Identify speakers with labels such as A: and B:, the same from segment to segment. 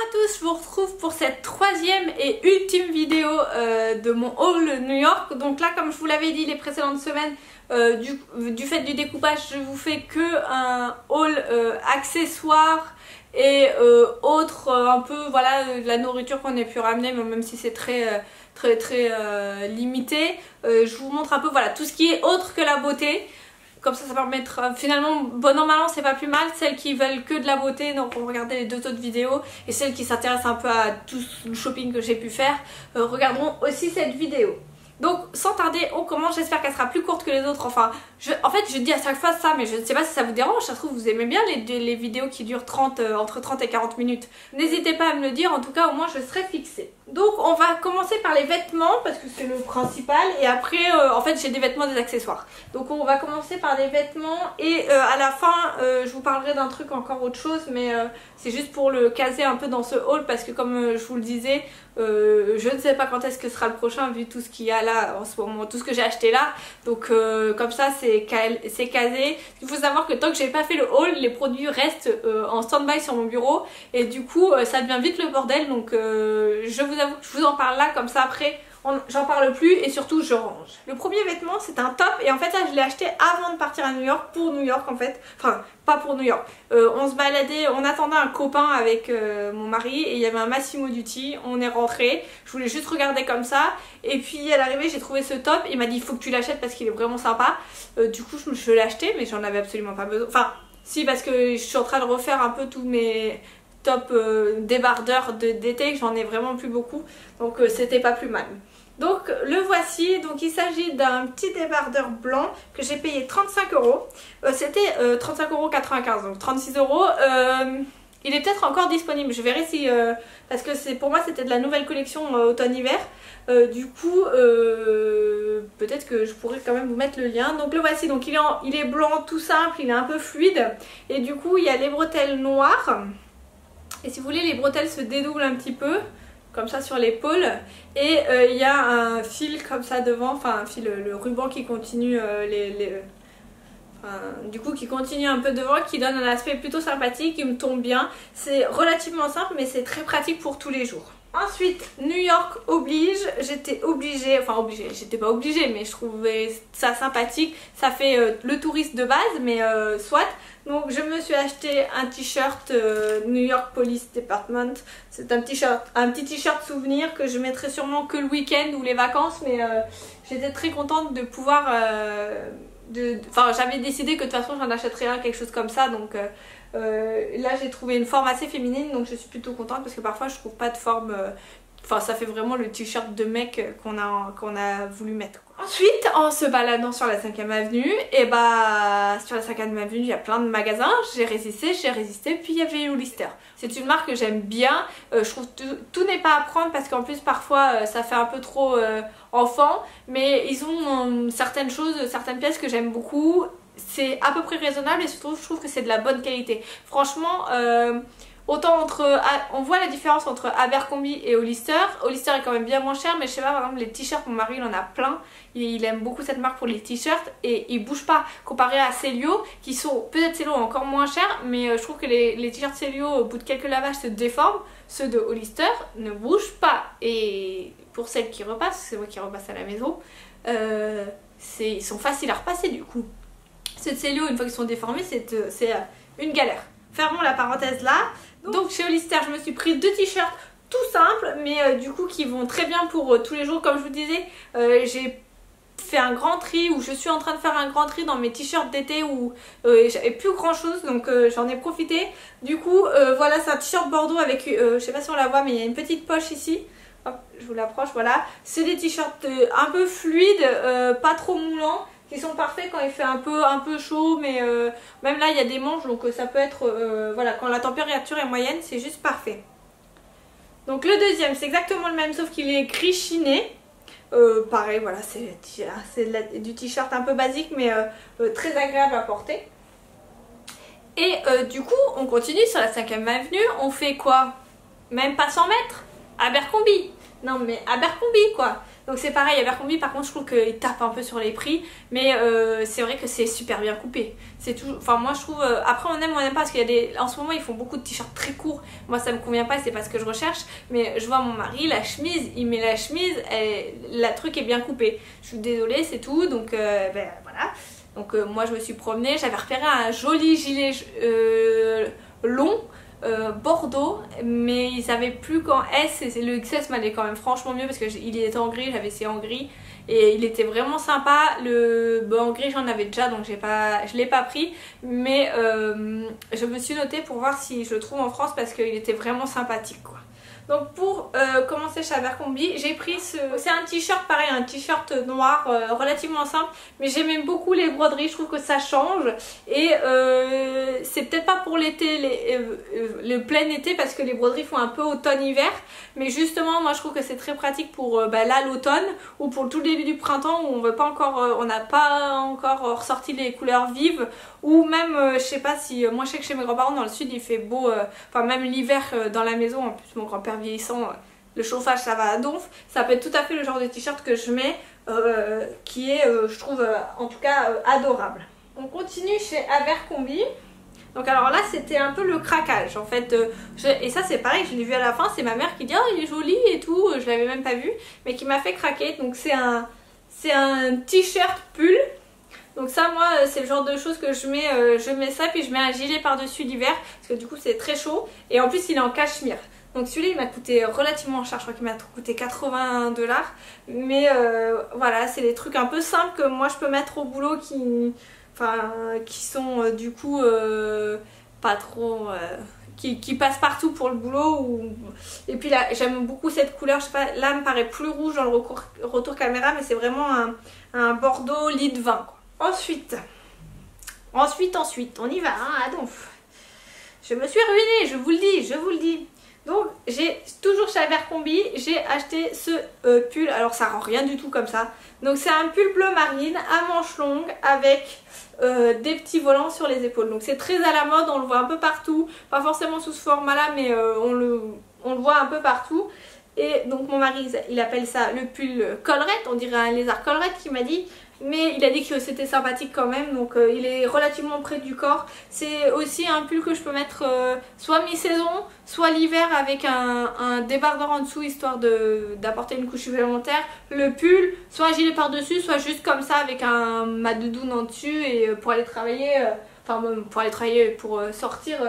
A: tous, je vous retrouve pour cette troisième et ultime vidéo de mon haul New York. Donc là, comme je vous l'avais dit les précédentes semaines, du fait du découpage, je vous fais que un haul accessoires et autres, un peu voilà, de la nourriture qu'on ait pu ramener, mais même si c'est très limité. Je vous montre un peu voilà tout ce qui est autre que la beauté. Comme ça permettra finalement, bon an mal an, c'est pas plus mal. Celles qui veulent que de la beauté, donc on regarder les deux autres vidéos, et celles qui s'intéressent un peu à tout le shopping que j'ai pu faire regarderont aussi cette vidéo. Donc sans tarder, on commence. J'espère qu'elle sera plus courte que les autres. Enfin, en fait je dis à chaque fois ça, mais je ne sais pas si ça vous dérange. Ça se trouve vous aimez bien les vidéos qui durent entre 30 et 40 minutes. N'hésitez pas à me le dire, en tout cas au moins je serai fixée. Donc on va commencer par les vêtements parce que c'est le principal, et après en fait j'ai des vêtements, des accessoires. Donc on va commencer par les vêtements, et à la fin je vous parlerai d'un truc encore autre chose, mais c'est juste pour le caser un peu dans ce haul, parce que comme je vous le disais, je ne sais pas quand est-ce que sera le prochain vu tout ce qu'il y a là en ce moment, tout ce que j'ai acheté là. Donc comme ça c'est casé. Il faut savoir que tant que j'ai pas fait le haul, les produits restent en stand-by sur mon bureau, et du coup ça devient vite le bordel. Donc je vous avoue que je vous en parle là, comme ça après j'en parle plus, et surtout je range. Le premier vêtement c'est un top, et en fait ça je l'ai acheté avant de partir à New York, pour New York en fait, enfin pas pour New York, on se baladait, on attendait un copain avec mon mari, et il y avait un Massimo Dutti, on est rentré, je voulais juste regarder comme ça, et puis à l'arrivée j'ai trouvé ce top, il m'a dit il faut que tu l'achètes parce qu'il est vraiment sympa. Du coup je l'ai acheté, mais j'en avais absolument pas besoin, enfin si, parce que je suis en train de refaire un peu tous mes top débardeurs d'été, que j'en ai vraiment plus beaucoup, donc c'était pas plus mal. Donc le voici, donc il s'agit d'un petit débardeur blanc que j'ai payé 35 €. C'était 35,95 €, donc 36 €. Il est peut-être encore disponible, je verrai si... parce que pour moi c'était de la nouvelle collection automne-hiver. Du coup, peut-être que je pourrais quand même vous mettre le lien. Donc le voici, donc il est blanc tout simple, il est un peu fluide. Et du coup il y a les bretelles noires. Et si vous voulez, les bretelles se dédoublent un petit peu, comme ça sur l'épaule, et il y a un fil comme ça devant, enfin un fil, le ruban qui continue du coup qui continue un peu devant, qui donne un aspect plutôt sympathique, qui me tombe bien. C'est relativement simple, mais c'est très pratique pour tous les jours. Ensuite, New York oblige, j'étais obligée, enfin obligée, j'étais pas obligée, mais je trouvais ça sympathique. Ça fait le touriste de base, mais soit. Donc je me suis acheté un t-shirt New York Police Department. C'est un petit t-shirt souvenir que je mettrai sûrement que le week-end ou les vacances, mais j'étais très contente de pouvoir... Enfin j'avais décidé que de toute façon j'en achèterais un, quelque chose comme ça, donc là j'ai trouvé une forme assez féminine, donc je suis plutôt contente, parce que parfois je trouve pas de forme... Enfin ça fait vraiment le t-shirt de mec qu'on a voulu mettre, quoi. Ensuite, en se baladant sur la 5e avenue, et bah sur la 5e avenue il y a plein de magasins. J'ai résisté, puis il y avait Hollister. C'est une marque que j'aime bien. Je trouve tout n'est pas à prendre, parce qu'en plus parfois ça fait un peu trop enfant, mais ils ont certaines choses, certaines pièces que j'aime beaucoup. C'est à peu près raisonnable, et surtout je trouve que c'est de la bonne qualité. Franchement, autant on voit la différence entre Abercrombie et Hollister. Hollister est quand même bien moins cher, mais je sais pas, par exemple les t-shirts, mon mari il en a plein, il aime beaucoup cette marque pour les t-shirts, et il bouge pas comparé à Celio, qui sont peut-être Celio encore moins chers, mais je trouve que les t-shirts Celio au bout de quelques lavages se déforment. Ceux de Hollister ne bougent pas, et pour celles qui repassent, c'est moi qui repasse à la maison, ils sont faciles à repasser du coup. Ceux de Celio, une fois qu'ils sont déformés, c'est une galère. Fermons la parenthèse là. Donc chez Hollister je me suis pris deux t-shirts tout simples, mais du coup qui vont très bien pour tous les jours. Comme je vous disais, j'ai fait un grand tri, ou je suis en train de faire un grand tri dans mes t-shirts d'été où j'avais plus grand chose, donc j'en ai profité. Du coup voilà, c'est un t-shirt bordeaux avec, je sais pas si on la voit, mais il y a une petite poche ici. Hop, je vous l'approche, voilà. C'est des t-shirts un peu fluides, pas trop moulants, qui sont parfaits quand il fait un peu chaud, mais même là il y a des manches, donc ça peut être voilà, quand la température est moyenne, c'est juste parfait. Donc le deuxième c'est exactement le même, sauf qu'il est gris chiné. Pareil, voilà, c'est du t-shirt un peu basique, mais très agréable à porter. Et du coup on continue sur la 5e avenue, on fait quoi? Même pas 100 mètres, Abercrombie. Non mais Abercrombie quoi. Donc c'est pareil, Abercrombie par contre je trouve qu'ils tapent un peu sur les prix, mais c'est vrai que c'est super bien coupé. C'est toujours, enfin moi je trouve, après on aime pas parce qu'il y a des, en ce moment ils font beaucoup de t-shirts très courts. Moi ça me convient pas, c'est pas ce que je recherche, mais je vois mon mari, la chemise, il met la chemise, la truc est bien coupée. Je suis désolée, c'est tout, donc ben voilà. Donc moi je me suis promenée, j'avais repéré un joli gilet long. Bordeaux, mais ils savaient plus qu'en S, et le XS m'allait quand même franchement mieux parce qu'il était en gris, j'avais essayé en gris et il était vraiment sympa. En gris j'en avais déjà donc je l'ai pas pris, mais je me suis notée pour voir si je le trouve en France parce qu'il était vraiment sympathique quoi. Donc pour commencer chez Abercrombie, j'ai pris c'est un t-shirt pareil, un t-shirt noir relativement simple, mais j'aimais beaucoup les broderies, je trouve que ça change et c'est peut-être pas pour l'été, le plein été parce que les broderies font un peu automne-hiver, mais justement moi je trouve que c'est très pratique pour là l'automne ou pour tout le début du printemps où on n'a pas encore ressorti les couleurs vives, ou même je sais pas si moi je sais que chez mes grands-parents dans le sud il fait beau, enfin même l'hiver dans la maison, en plus mon grand-père vieillissant, le chauffage ça va à donf, ça peut être tout à fait le genre de t-shirt que je mets qui est je trouve en tout cas adorable. On continue chez Abercrombie. Donc alors là c'était un peu le craquage en fait, et ça c'est pareil, je l'ai vu à la fin, c'est ma mère qui dit oh il est joli et tout, je l'avais même pas vu, mais qui m'a fait craquer. Donc c'est un t-shirt pull. Donc ça moi c'est le genre de choses que je mets ça puis je mets un gilet par dessus l'hiver parce que du coup c'est très chaud et en plus il est en cachemire. Donc celui-là il m'a coûté relativement cher, je crois qu'il m'a coûté 80 $, mais voilà c'est des trucs un peu simples que moi je peux mettre au boulot qui sont du coup pas trop... qui passent partout pour le boulot et puis là j'aime beaucoup cette couleur, je sais pas, là elle me paraît plus rouge dans le retour caméra, mais c'est vraiment un bordeaux lit de vin quoi. Ensuite, on y va, hein, à donf. Je me suis ruinée, je vous le dis. Donc, j'ai toujours chez Abercrombie, j'ai acheté ce pull. Alors, ça rend rien du tout comme ça. Donc, c'est un pull bleu marine à manches longues avec des petits volants sur les épaules. Donc, c'est très à la mode, on le voit un peu partout. Pas forcément sous ce format-là, mais on le voit un peu partout. Et donc, mon mari, il appelle ça le pull collerette. On dirait un lézard collerette qui m'a dit. Mais il a dit que c'était sympathique quand même, donc il est relativement près du corps. C'est aussi un pull que je peux mettre soit mi-saison, soit l'hiver avec un débardeur en dessous histoire d'apporter une couche supplémentaire. Le pull, soit un gilet par dessus, soit juste comme ça avec ma doudoune en dessus et pour aller travailler, pour sortir,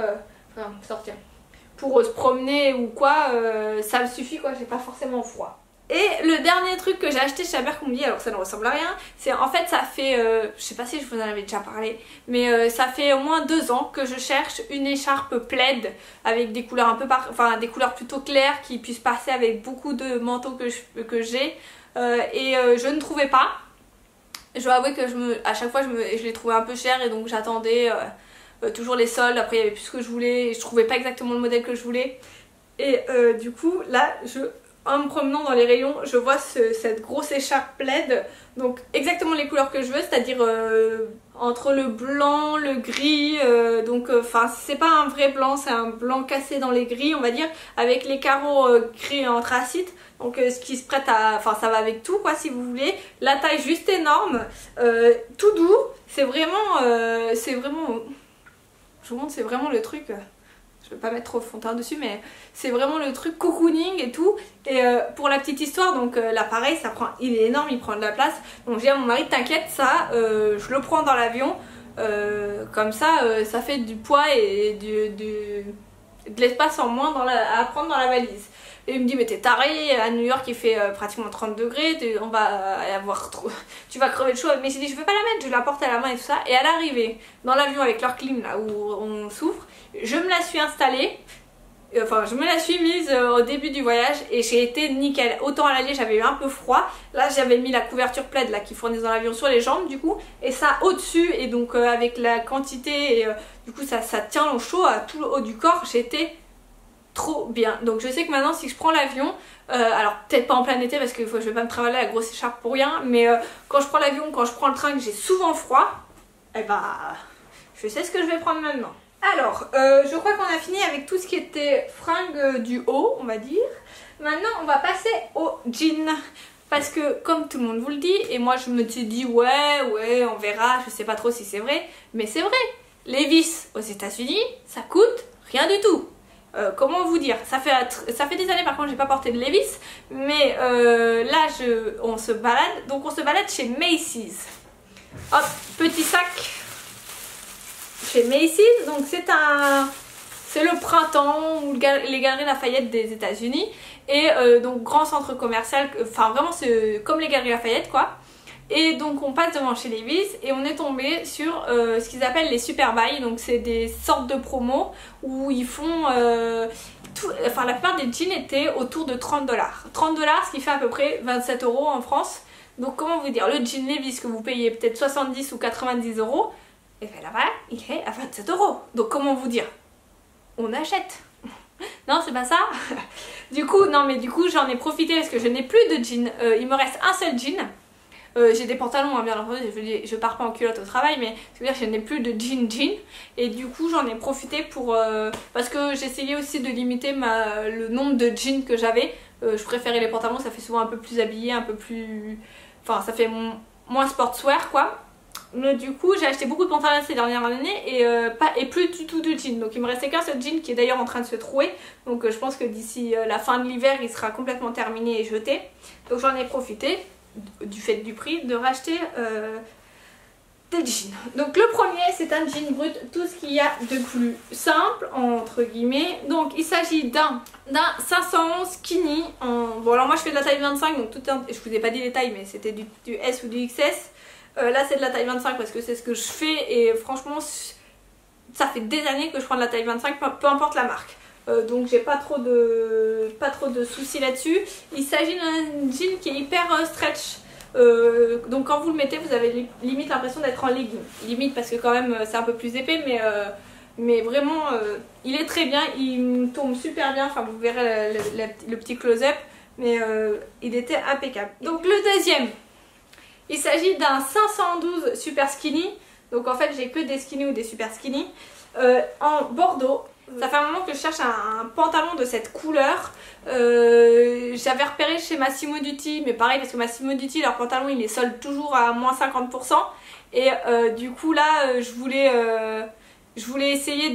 A: pour se promener ou quoi, ça me suffit quoi, j'ai pas forcément froid. Et le dernier truc que j'ai acheté chez Abercrombie, alors ça ne ressemble à rien, c'est en fait ça fait, je sais pas si je vous en avais déjà parlé, mais ça fait au moins 2 ans que je cherche une écharpe plaid avec des couleurs un peu des couleurs plutôt claires qui puissent passer avec beaucoup de manteaux que j'ai et je ne trouvais pas. Je dois avouer que à chaque fois je les trouvais un peu chers et donc j'attendais toujours les soldes, après il y avait plus ce que je voulais et je trouvais pas exactement le modèle que je voulais. Et du coup là en me promenant dans les rayons, je vois cette grosse écharpe plaid, donc exactement les couleurs que je veux, c'est-à-dire entre le blanc, le gris, donc c'est pas un vrai blanc, c'est un blanc cassé dans les gris on va dire, avec les carreaux gris anthracite, donc ce qui se prête à, ça va avec tout quoi si vous voulez, la taille juste énorme, tout doux, c'est vraiment, je vous montre, c'est vraiment le truc... Je vais pas mettre trop de fond de teint dessus, mais c'est vraiment le truc cocooning et tout. Et pour la petite histoire, donc là pareil, il est énorme, il prend de la place. Donc j'ai dit à mon mari, t'inquiète, ça, je le prends dans l'avion. Comme ça, ça fait du poids et de l'espace en moins à prendre dans la valise. Et il me dit, mais t'es taré, à New York il fait pratiquement 30 degrés, tu vas crever de chaud. Mais j'ai dit, je vais pas la mettre, je la porte à la main et tout ça. Et à l'arrivée, dans l'avion avec leur clim là où on souffre, je me la suis installée, je me la suis mise au début du voyage et j'ai été nickel. Autant à l'aller j'avais eu un peu froid, là j'avais mis la couverture plaid là qui fournissent dans l'avion sur les jambes du coup, et ça au dessus, et donc avec la quantité et du coup ça tient au chaud à tout le haut du corps, j'étais trop bien. Donc je sais que maintenant si je prends l'avion, alors peut-être pas en plein été parce que je vais pas me travailler la grosse écharpe pour rien, mais quand je prends l'avion, quand je prends le train que j'ai souvent froid, et je sais ce que je vais prendre maintenant. Alors, je crois qu'on a fini avec tout ce qui était fringues du haut, on va dire. Maintenant, on va passer aux jeans. parce que comme tout le monde vous le dit, et moi je me suis dit ouais on verra, je sais pas trop si c'est vrai, mais c'est vrai. Levi's aux États-Unis, ça coûte rien du tout. Comment vous dire, ça fait des années par contre j'ai pas porté de Levi's, mais là on se balade, donc on se balade chez Macy's. Hop, petit sac chez Macy's, donc c'est le printemps ou les galeries Lafayette des États-Unis, et donc grand centre commercial, enfin vraiment c'est comme les galeries Lafayette quoi. Et donc on passe devant chez Levi's et on est tombé sur ce qu'ils appellent les super buys. Donc c'est des sortes de promos où ils font enfin la plupart des jeans étaient autour de 30$. 30$, ce qui fait à peu près 27 € en France. Donc comment vous dire, le jean Levi's que vous payez peut-être 70 ou 90€, et bien là-bas il est à 27€. Donc comment vous dire, on achète. Non c'est pas ça. Du coup j'en ai profité parce que je n'ai plus de jean. Il me reste un seul jean. J'ai des pantalons hein, bien entendu, je pars pas en culotte au travail, mais c'est-à-dire que je n'ai plus de jean et du coup j'en ai profité pour parce que j'essayais aussi de limiter le nombre de jeans que j'avais. Je préférais les pantalons, ça fait souvent un peu plus habillé, un peu plus, enfin ça fait moins sportswear quoi. Mais du coup j'ai acheté beaucoup de pantalons ces dernières années et plus du tout de jeans, donc il me restait qu'un seul jean qui est d'ailleurs en train de se trouer, donc je pense que d'ici la fin de l'hiver il sera complètement terminé et jeté, donc j'en ai profité du fait du prix de racheter des jeans. Donc le premier c'est un jean brut, tout ce qu'il y a de plus simple entre guillemets. Donc il s'agit d'un 511 skinny bon alors moi je fais de la taille 25, donc je vous ai pas dit les tailles mais c'était du S ou du XS. Là c'est de la taille 25 parce que c'est ce que je fais et franchement ça fait des années que je prends de la taille 25 peu importe la marque. Donc j'ai pas trop de soucis là-dessus. Il s'agit d'un jean qui est hyper stretch. Donc quand vous le mettez vous avez limite l'impression d'être en legging. Limite parce que quand même c'est un peu plus épais, mais vraiment il est très bien, il me tombe super bien. Enfin vous verrez le petit close-up, mais il était impeccable. Donc le deuxième, il s'agit d'un 512 super skinny. Donc en fait j'ai que des skinny ou des super skinny en bordeaux. Ça fait un moment que je cherche un pantalon de cette couleur. J'avais repéré chez Massimo Dutti, mais pareil parce que Massimo Dutti, leur pantalon il les solde toujours à moins 50%. Et du coup là je voulais essayer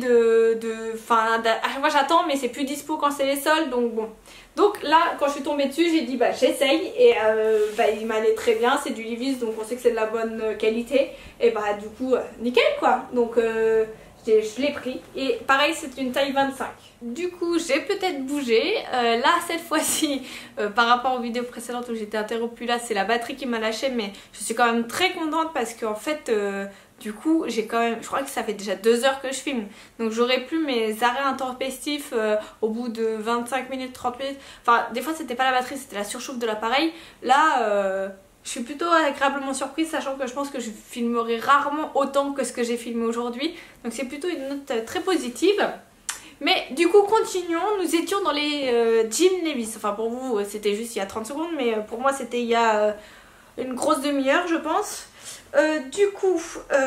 A: à chaque fois j'attends mais c'est plus dispo quand c'est les soldes, donc bon. Donc là quand je suis tombée dessus j'ai dit bah j'essaye et il m'allait très bien, c'est du Levi's donc on sait que c'est de la bonne qualité. Et bah du coup nickel quoi, donc je l'ai pris et pareil c'est une taille 25. Du coup j'ai peut-être bougé, là cette fois-ci par rapport aux vidéos précédentes où j'étais interrompue, là c'est la batterie qui m'a lâché, mais je suis quand même très contente parce qu'en fait du coup j'ai quand même, je crois que ça fait déjà 2 heures que je filme, donc j'aurais plus mes arrêts intempestifs au bout de 25 minutes, 30 minutes, enfin des fois c'était pas la batterie, c'était la surchauffe de l'appareil. Là je suis plutôt agréablement surprise, sachant que je pense que je filmerai rarement autant que ce que j'ai filmé aujourd'hui. Donc c'est plutôt une note très positive. Mais du coup continuons, nous étions dans les jeans Levi's. Enfin pour vous c'était juste il y a 30 secondes, mais pour moi c'était il y a une grosse demi-heure je pense. Du coup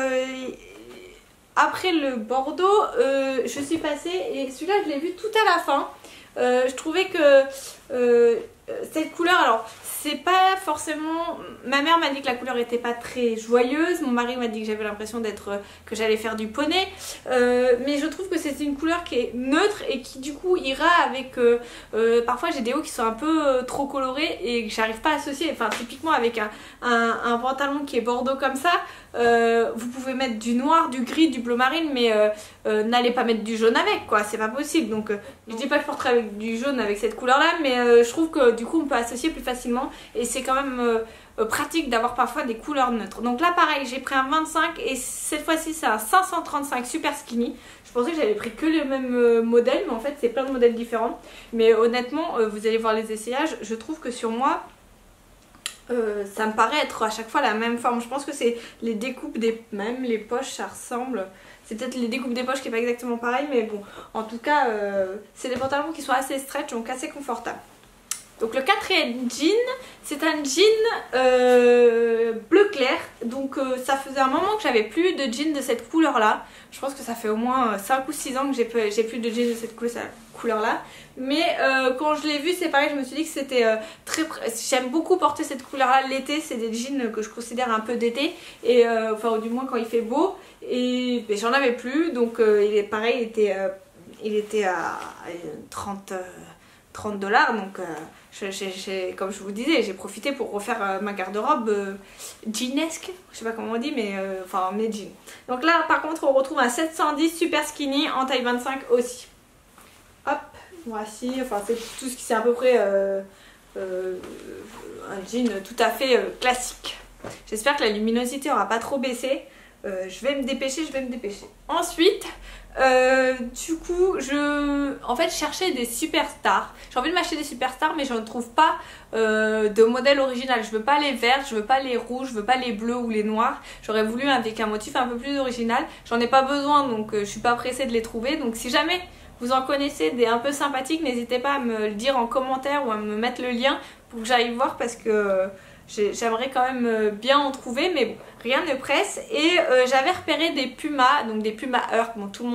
A: après le bordeaux je suis passée, et celui-là je l'ai vu tout à la fin. Je trouvais que cette couleur, alors c'est pas forcément, ma mère m'a dit que la couleur était pas très joyeuse, mon mari m'a dit que j'avais l'impression que j'allais faire du poney, mais je trouve que c'est une couleur qui est neutre et qui du coup ira avec parfois j'ai des hauts qui sont un peu trop colorés et que j'arrive pas à associer. Enfin typiquement avec un pantalon qui est bordeaux comme ça, vous pouvez mettre du noir, du gris, du bleu marine, mais n'allez pas mettre du jaune avec quoi, c'est pas possible. Donc je dis pas que je porterai avec du jaune avec cette couleur là, mais je trouve que du coup on peut associer plus facilement et c'est quand même pratique d'avoir parfois des couleurs neutres. Donc là pareil j'ai pris un 25 et cette fois-ci c'est un 535 super skinny. Je pensais que j'avais pris que le même modèle, mais en fait c'est plein de modèles différents. Mais honnêtement vous allez voir les essayages, je trouve que sur moi ça me paraît être à chaque fois la même forme. Je pense que c'est les découpes même les poches ça ressemble. C'est peut-être les découpes des poches qui n'est pas exactement pareil, mais bon, en tout cas, c'est des pantalons qui sont assez stretch, donc assez confortables. Donc le quatrième jean, c'est un jean bleu clair. Donc ça faisait un moment que j'avais plus de jean de cette couleur là. Je pense que ça fait au moins 5 ou 6 ans que j'ai plus de jean de cette couleur là. Mais quand je l'ai vu c'est pareil, je me suis dit que c'était j'aime beaucoup porter cette couleur là l'été. C'est des jeans que je considère un peu d'été. Et enfin du moins quand il fait beau. Et ben, j'en avais plus. Donc il est pareil, il était à 30 $. Donc comme je vous disais, j'ai profité pour refaire ma garde-robe jeanesque, je sais pas comment on dit, mais enfin mes jeans. Donc là par contre on retrouve un 710 super skinny en taille 25 aussi. Hop, voici, enfin c'est tout ce qui c'est à peu près un jean tout à fait classique. J'espère que la luminosité aura pas trop baissé. Je vais me dépêcher, Ensuite, du coup, en fait, je cherchais des superstars. J'ai envie de m'acheter des superstars, mais je ne trouve pas de modèle original. Je veux pas les verts, je veux pas les rouges, je veux pas les bleus ou les noirs. J'aurais voulu avec un motif un peu plus original. J'en ai pas besoin, donc je suis pas pressée de les trouver. Donc si jamais vous en connaissez des un peu sympathiques, n'hésitez pas à me le dire en commentaire ou à me mettre le lien pour que j'aille voir parce que j'aimerais quand même bien en trouver, mais bon, rien ne presse. Et j'avais repéré des pumas, donc des pumas Earth. Bon, tout le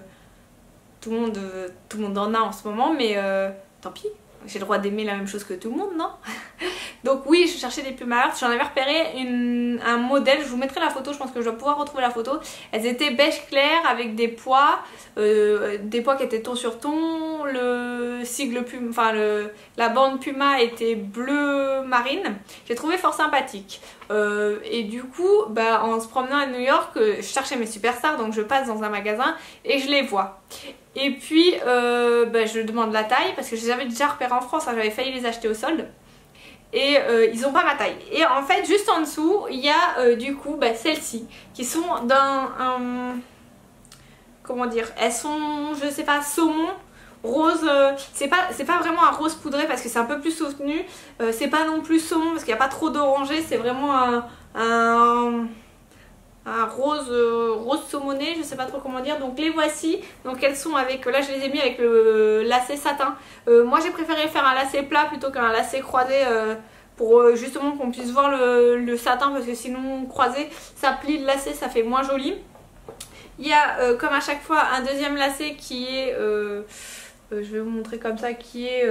A: monde en a en ce moment, mais tant pis, j'ai le droit d'aimer la même chose que tout le monde, non? Donc oui, je cherchais des pumas Earth. J'en avais repéré un modèle, je vous mettrai la photo, je pense que je dois pouvoir retrouver la photo. Elles étaient beige clair avec des pois qui étaient ton sur ton. Le sigle puma, enfin la bande puma était bleu marine. J'ai trouvé fort sympathique. Et du coup, bah, en se promenant à New York, je cherchais mes superstars, donc je passe dans un magasin et je les vois. Et puis, bah, je demande la taille parce que je les avais déjà repérés en France, hein, j'avais failli les acheter au solde. Et ils ont pas ma taille. Et en fait juste en dessous il y a du coup bah, celles-ci qui sont d'un comment dire, elles sont je sais pas saumon rose, c'est pas vraiment un rose poudré parce que c'est un peu plus soutenu, c'est pas non plus saumon parce qu'il n'y a pas trop d'orangé, c'est vraiment un rose, rose saumoné, je sais pas trop comment dire. Donc les voici, donc elles sont avec, là je les ai mis avec le lacet satin. Moi j'ai préféré faire un lacet plat plutôt qu'un lacet croisé pour justement qu'on puisse voir le satin parce que sinon croisé ça plie le lacet, ça fait moins joli. Il y a comme à chaque fois un deuxième lacet qui est, je vais vous montrer comme ça, qui est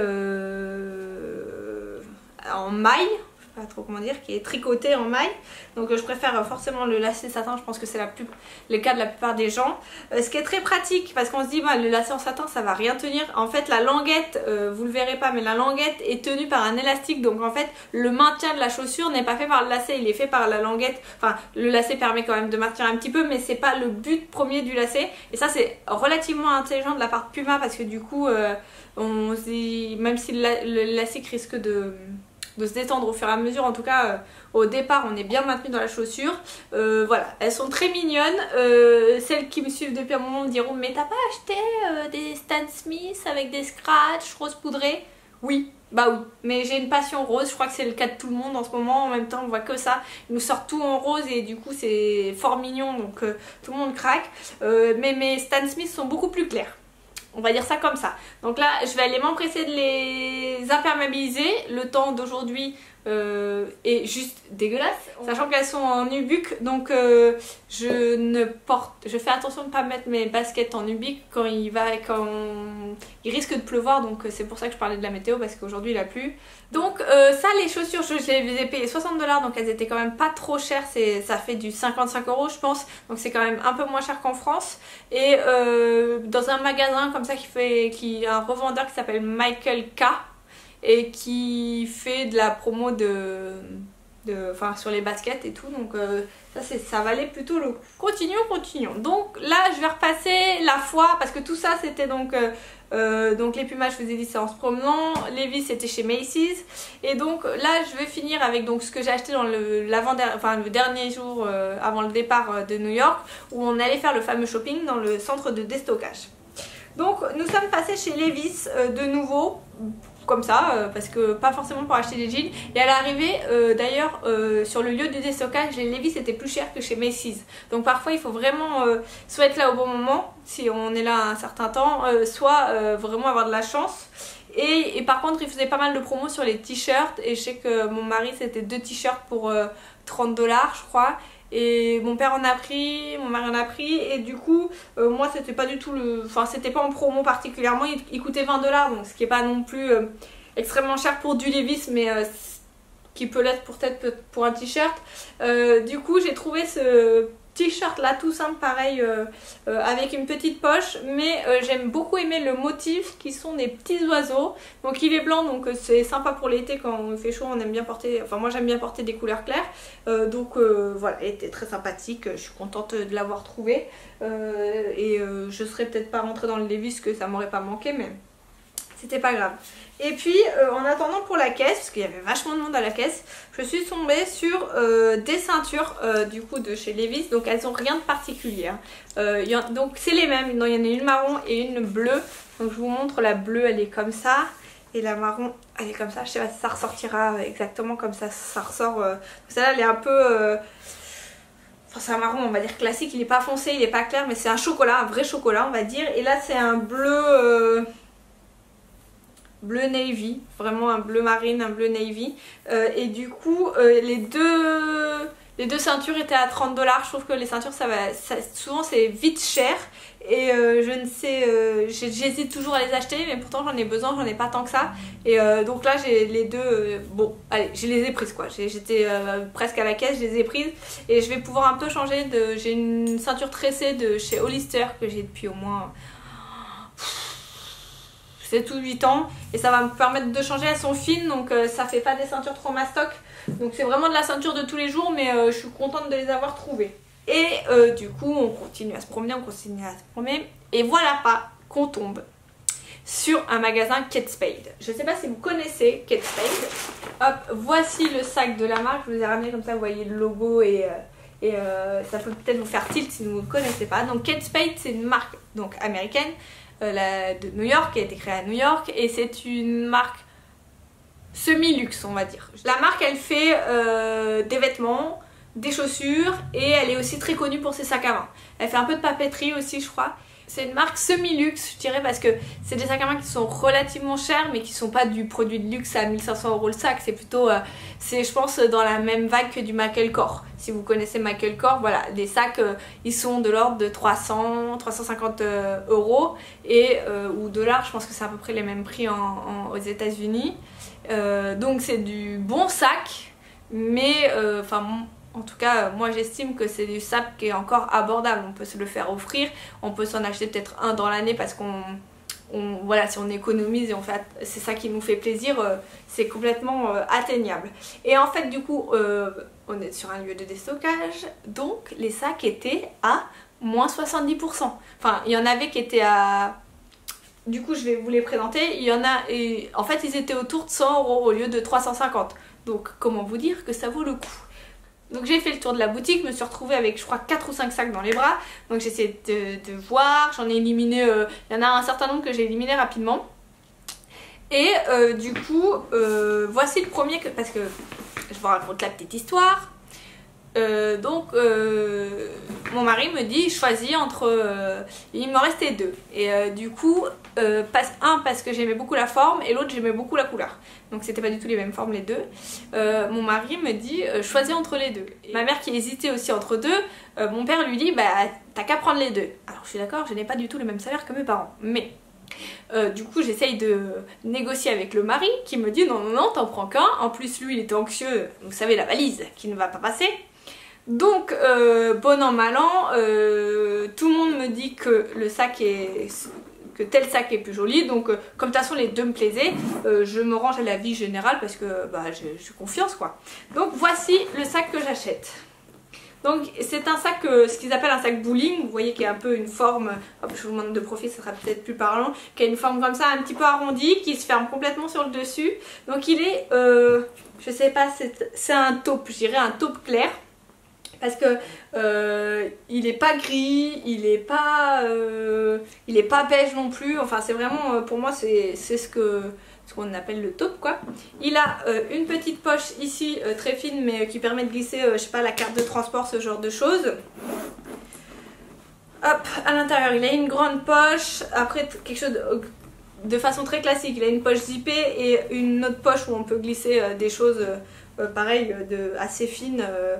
A: en maille. Pas trop comment dire, qui est tricoté en maille, donc je préfère forcément le lacet satin, je pense que c'est le cas de la plupart des gens, ce qui est très pratique parce qu'on se dit bah, le lacet en satin ça va rien tenir. En fait la languette, vous le verrez pas mais la languette est tenue par un élastique, donc en fait le maintien de la chaussure n'est pas fait par le lacet, il est fait par la languette. Enfin le lacet permet quand même de maintenir un petit peu mais c'est pas le but premier du lacet, et ça c'est relativement intelligent de la part de Puma parce que du coup on se dit, même si le lacet risque de se détendre au fur et à mesure, en tout cas au départ on est bien maintenu dans la chaussure. Voilà, elles sont très mignonnes. Celles qui me suivent depuis un moment me diront mais t'as pas acheté des Stan Smith avec des scratchs rose poudré? Oui, bah oui, mais j'ai une passion rose, je crois que c'est le cas de tout le monde en ce moment. En même temps on voit que ça, ils nous sortent tout en rose et du coup c'est fort mignon, donc tout le monde craque. Mais mes Stan Smith sont beaucoup plus clairs, on va dire ça comme ça. Donc là je vais aller m'empresser de les imperméabiliser. Le temps d'aujourd'hui est juste dégueulasse, sachant qu'elles sont en nubuck, donc je fais attention de ne pas mettre mes baskets en nubuck quand il risque de pleuvoir, donc c'est pour ça que je parlais de la météo parce qu'aujourd'hui il a plu. Donc ça, les chaussures je les ai payées 60 $, donc elles étaient quand même pas trop chères, ça fait du 55 € je pense, donc c'est quand même un peu moins cher qu'en France. Et dans un magasin comme ça qui a un revendeur qui s'appelle Michael K et qui fait de la promo enfin sur les baskets et tout, donc ça valait plutôt le coup. Continuons. Donc là je vais repasser la fois parce que tout ça c'était donc les Pumas, je vous ai dit, c'est en se promenant. Levi's c'était chez Macy's, et donc là je vais finir avec donc ce que j'ai acheté dans le dernier jour avant le départ de New York, où on allait faire le fameux shopping dans le centre de déstockage. Donc nous sommes passés chez Levi's de nouveau comme ça, parce que pas forcément pour acheter des jeans. Et à l'arrivée d'ailleurs sur le lieu du déstockage, les Levi's étaient plus chers que chez Macy's, donc parfois il faut vraiment soit être là au bon moment si on est là un certain temps, soit vraiment avoir de la chance. Et par contre il faisait pas mal de promos sur les t-shirts, et je sais que mon mari c'était 2 t-shirts pour 30 $ je crois, et mon père en a pris, mon mari en a pris, et du coup moi c'était pas du tout enfin c'était pas en promo particulièrement, il coûtait 20 $, donc ce qui est pas non plus extrêmement cher pour du Levi's, mais qui peut l'être peut-être pour un t-shirt. Du coup j'ai trouvé ce t-shirt là tout simple pareil avec une petite poche, mais j'aime beaucoup aimer le motif qui sont des petits oiseaux. Donc il est blanc, donc c'est sympa pour l'été quand il fait chaud, on aime bien porter, enfin moi j'aime bien porter des couleurs claires, donc voilà, il était très sympathique, je suis contente de l'avoir trouvé, et je serais peut-être pas rentrée dans le Levi's que ça m'aurait pas manqué, mais c'était pas grave. Et puis en attendant pour la caisse, parce qu'il y avait vachement de monde à la caisse, je suis tombée sur des ceintures du coup de chez Levi's. Donc elles ont rien de particulier, hein. Donc c'est les mêmes, il y en a une marron et une bleue. Donc je vous montre, la bleue elle est comme ça et la marron elle est comme ça. Je sais pas si ça ressortira exactement comme ça, ça ressort. Celle-là elle est un peu... Enfin c'est un marron on va dire classique, il est pas foncé, il est pas clair, mais c'est un chocolat, un vrai chocolat on va dire. Et là c'est un bleu... bleu navy, vraiment un bleu marine, un bleu navy, et du coup les deux ceintures étaient à 30 $. Je trouve que les ceintures souvent c'est vite cher, et je ne sais, j'hésite toujours à les acheter, mais pourtant j'en ai besoin, j'en ai pas tant que ça, et donc là j'ai les deux, bon allez je les ai prises quoi, j'étais presque à la caisse, je les ai prises, et je vais pouvoir un peu changer j'ai une ceinture tressée de chez Hollister que j'ai depuis au moins 7 ou 8 ans, et ça va me permettre de changer, elles sont fines, donc ça fait pas des ceintures trop mastoc, donc c'est vraiment de la ceinture de tous les jours, mais je suis contente de les avoir trouvées. Et du coup on continue à se promener, et voilà pas qu'on tombe sur un magasin Kate Spade. Je sais pas si vous connaissez Kate Spade. Hop, voici le sac de la marque, je vous ai ramené comme ça, vous voyez le logo, et ça peut peut-être vous faire tilt si vous ne le connaissez pas. Donc Kate Spade c'est une marque donc américaine, de New York, qui a été créée à New York, et c'est une marque semi-luxe on va dire. La marque elle fait des vêtements, des chaussures, et elle est aussi très connue pour ses sacs à main. Elle fait un peu de papeterie aussi je crois. C'est une marque semi-luxe je dirais, parce que c'est des sacs à main qui sont relativement chers, mais qui sont pas du produit de luxe à 1500 € le sac. C'est plutôt, c'est je pense dans la même vague que du Michael Kors. Si vous connaissez Michael Kors, voilà, les sacs ils sont de l'ordre de 300-350 € et ou dollars, je pense que c'est à peu près les mêmes prix aux États-Unis. Donc c'est du bon sac, mais enfin en tout cas moi j'estime que c'est du sac qui est encore abordable, on peut se le faire offrir, on peut s'en acheter peut-être un dans l'année parce voilà, si on économise et on fait, c'est ça qui nous fait plaisir, c'est complètement atteignable. Et en fait du coup on est sur un lieu de déstockage, donc les sacs étaient à moins 70%. Enfin il y en avait qui étaient à... Du coup je vais vous les présenter, il y en a, et en fait ils étaient autour de 100 € au lieu de 350. Donc comment vous dire que ça vaut le coup. Donc j'ai fait le tour de la boutique, me suis retrouvée avec je crois 4 ou 5 sacs dans les bras. Donc j'ai essayé de voir, j'en ai éliminé, il y en a un certain nombre que j'ai éliminé rapidement. Et du coup, voici le premier, parce que je vous raconte la petite histoire. Mon mari me dit choisis entre... il me restait deux. Et du coup, parce que j'aimais beaucoup la forme et l'autre j'aimais beaucoup la couleur. Donc c'était pas du tout les mêmes formes les deux. Mon mari me dit choisis entre les deux. Et ma mère qui hésitait aussi entre deux, mon père lui dit bah t'as qu'à prendre les deux. Alors je suis d'accord, je n'ai pas du tout le même salaire que mes parents. Mais... du coup j'essaye de négocier avec le mari qui me dit non non non t'en prends qu'un. En plus lui il était anxieux, vous savez la valise qui ne va pas passer. Donc bon an mal an, tout le monde me dit que le sac est... que tel sac est plus joli, donc comme de toute façon les deux me plaisaient, je me range à la vie générale parce que bah, j'ai confiance quoi. Donc voici le sac que j'achète. Donc c'est un sac, ce qu'ils appellent un sac bowling, vous voyez qui a un peu une forme, hop, je vous montre de profil, ça sera peut-être plus parlant, qui a une forme comme ça un petit peu arrondie, qui se ferme complètement sur le dessus. Donc il est, je sais pas, c'est un taupe, je dirais un taupe clair. Parce que il est pas gris, il est pas beige non plus, enfin c'est vraiment, pour moi c'est ce qu'on appelle le taupe quoi. Il a une petite poche ici très fine mais qui permet de glisser, je sais pas, la carte de transport, ce genre de choses. Hop, à l'intérieur il a une grande poche, après quelque chose de façon très classique, il a une poche zippée et une autre poche où on peut glisser des choses pareil, assez fines.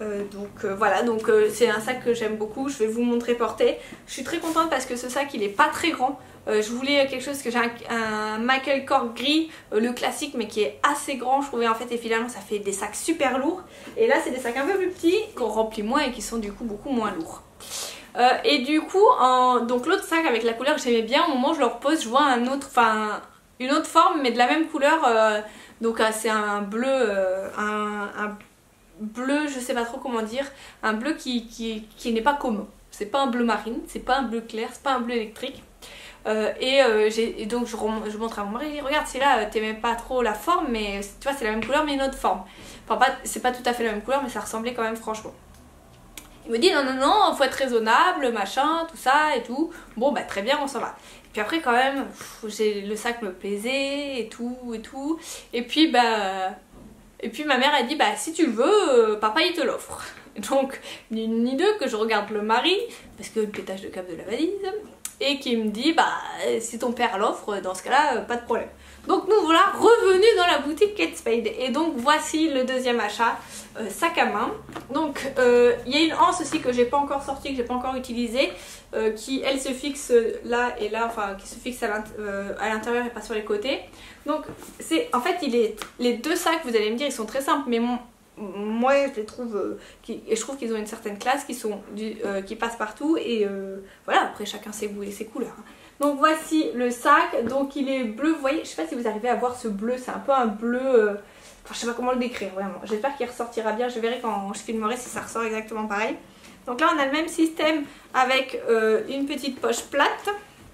A: Voilà, donc c'est un sac que j'aime beaucoup, je vais vous montrer porter. Je suis très contente parce que ce sac il est pas très grand. Je voulais quelque chose que j'ai un Michael Kors gris, le classique, mais qui est assez grand je trouvais en fait, et finalement ça fait des sacs super lourds. Et là c'est des sacs un peu plus petits qu'on remplit moins et qui sont du coup beaucoup moins lourds. Et du coup, donc l'autre sac avec la couleur que j'aimais bien, au moment où je le repose, je vois une autre forme mais de la même couleur. Donc c'est un bleu, un bleu, je sais pas trop comment dire, un bleu qui n'est pas commun. C'est pas un bleu marine, c'est pas un bleu clair, c'est pas un bleu électrique. Et donc je montre à mon mari, regarde, c'est là, t'aimais pas trop la forme, mais tu vois c'est la même couleur mais une autre forme. Enfin c'est pas tout à fait la même couleur mais ça ressemblait quand même franchement. Il me dit non non non, faut être raisonnable, machin, tout ça et tout. Bon bah très bien, on s'en va. Et puis après quand même, le sac me plaisait et tout et tout. Et puis ma mère a dit bah si tu le veux, papa il te l'offre. Donc ni une ni deux que je regarde le mari, parce que le pétage de câble de la valise, et qui me dit bah si ton père l'offre, dans ce cas là pas de problème. Donc nous voilà revenus dans la boutique Kate Spade, et donc voici le deuxième achat, sac à main. Donc il y a une anse aussi que j'ai pas encore sortie, que j'ai pas encore utilisée, qui elle se fixe là et là, enfin qui se fixe à l'intérieur et pas sur les côtés. Donc c'est en fait les deux sacs, vous allez me dire ils sont très simples, mais moi je les trouve et je trouve qu'ils ont une certaine classe, qui passent partout, et voilà, après chacun ses goûts et ses couleurs. Donc voici le sac, donc il est bleu, vous voyez, je sais pas si vous arrivez à voir ce bleu, c'est un peu un bleu, enfin je sais pas comment le décrire vraiment, j'espère qu'il ressortira bien, je verrai quand je filmerai si ça ressort exactement pareil. Donc là on a le même système avec une petite poche plate.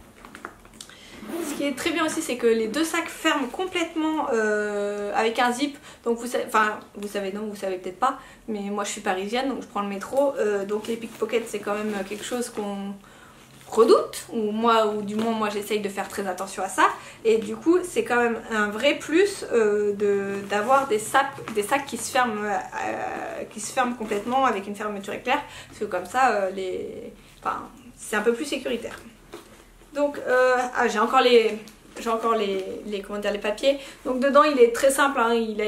A: Ce qui est très bien aussi, c'est que les deux sacs ferment complètement avec un zip. Donc vous savez, non, vous savez peut-être pas, mais moi je suis parisienne, donc je prends le métro. Donc les pickpockets, c'est quand même quelque chose qu'on redoute, ou du moins moi j'essaye de faire très attention à ça. Et du coup, c'est quand même un vrai plus d'avoir des sacs qui se ferment complètement avec une fermeture éclair, parce que comme ça, c'est un peu plus sécuritaire. Donc j'ai encore les papiers. Donc dedans il est très simple, hein. il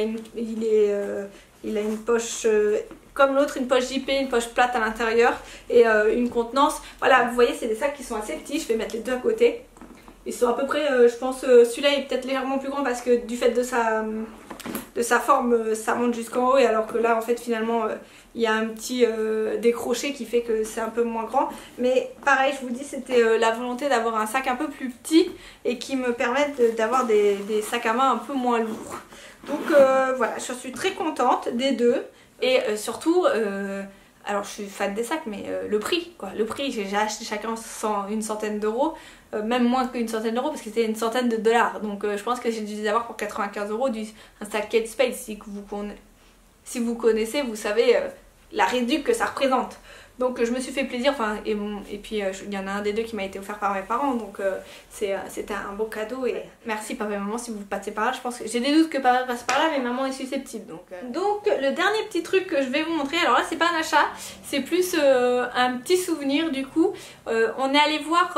A: a une poche comme l'autre, une poche JP, une poche plate à l'intérieur, et une contenance. Voilà, vous voyez, c'est des sacs qui sont assez petits. Je vais mettre les deux à côté. Ils sont à peu près, je pense, celui-là est peut-être légèrement plus grand parce que du fait de sa forme, ça monte jusqu'en haut, et alors que là en fait finalement il y a un petit décroché qui fait que c'est un peu moins grand. Mais pareil, je vous dis, c'était la volonté d'avoir un sac un peu plus petit et qui me permette d'avoir des sacs à main un peu moins lourds. Donc voilà, je suis très contente des deux, et surtout alors je suis fan des sacs, mais le prix quoi, le prix, j'ai acheté chacun une centaine d'euros, même moins qu'une centaine d'euros parce que c'était une centaine de dollars. Donc je pense que j'ai dû les avoir pour 95 euros, un sac Kate Spade. Si vous connaissez, vous savez la réduction que ça représente. Donc je me suis fait plaisir, et puis il y en a un des deux qui m'a été offert par mes parents, donc c'était un beau cadeau, et merci papa et maman si vous passez par là. Je pense que j'ai des doutes que papa passe par là, mais maman est susceptible. Donc le dernier petit truc que je vais vous montrer, alors là c'est pas un achat, c'est plus un petit souvenir du coup. On est allé voir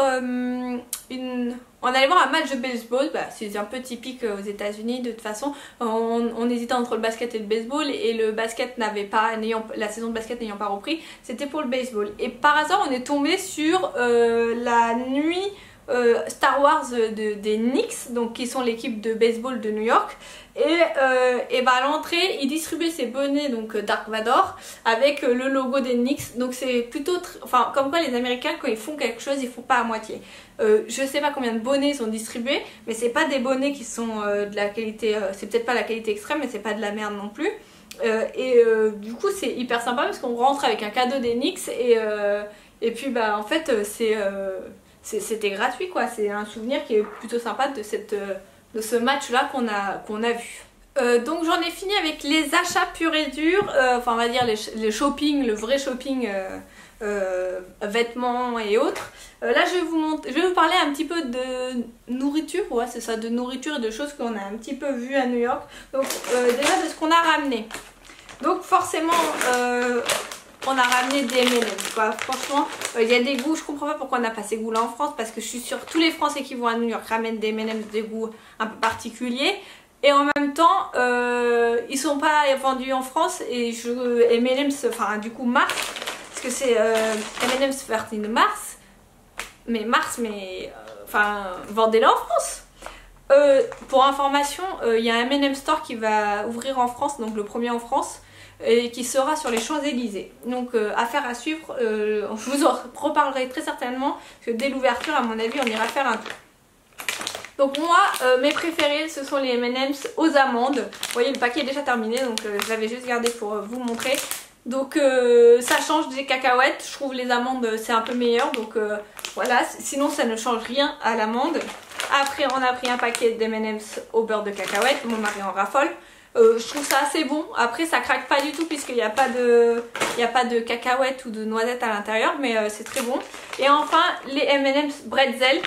A: un match de baseball, c'est un peu typique aux États-Unis de toute façon. On hésitait entre le basket et le baseball, et le basket la saison de basket n'ayant pas repris, c'était pour le baseball. Et par hasard, on est tombé sur la nuit Star Wars des Knicks, donc qui sont l'équipe de baseball de New York. Et à l'entrée, ils distribuaient ces bonnets, donc Dark Vador, avec le logo des Knicks. Donc c'est plutôt, comme quoi les Américains, quand ils font quelque chose, ils font pas à moitié. Je sais pas combien de bonnets sont distribués, mais c'est pas des bonnets qui sont de la qualité, c'est peut-être pas la qualité extrême, mais c'est pas de la merde non plus. Du coup c'est hyper sympa parce qu'on rentre avec un cadeau des Knicks, et puis en fait c'était gratuit quoi. C'est un souvenir qui est plutôt sympa de ce match là qu'on a vu. Donc j'en ai fini avec les achats purs et durs, on va dire les shopping, le vrai shopping, vêtements et autres. Là je vais vous parler un petit peu de nourriture, ouais c'est ça, de nourriture et de choses qu'on a un petit peu vues à New York. Donc déjà de ce qu'on a ramené. Donc forcément on a ramené des M&M's quoi. Franchement il y a des goûts, je comprends pas pourquoi on n'a pas ces goûts là en France, parce que je suis sûre que tous les Français qui vont à New York ramènent des M&M's, des goûts un peu particuliers. Et en même temps, ils sont pas vendus en France et M&M's, enfin du coup Mars, parce que c'est M&M's 13 Mars, enfin vendez-le en France. Pour information, il y a un M&M Store qui va ouvrir en France, donc le premier en France, et qui sera sur les Champs-Élysées. Donc affaire à suivre, je vous en reparlerai très certainement, parce que dès l'ouverture, à mon avis, on ira faire un tour. Donc moi, mes préférés, ce sont les M&M's aux amandes. Vous voyez, le paquet est déjà terminé, donc je l'avais juste gardé pour vous montrer. Donc ça change des cacahuètes, je trouve les amandes c'est un peu meilleur, donc voilà, sinon ça ne change rien à l'amande. Après on a pris un paquet d'M&M's au beurre de cacahuète, mon mari en raffole. Je trouve ça assez bon, après ça craque pas du tout puisqu'il n'y a pas de cacahuètes ou de noisettes à l'intérieur, mais c'est très bon. Et enfin les M&M's bretzel.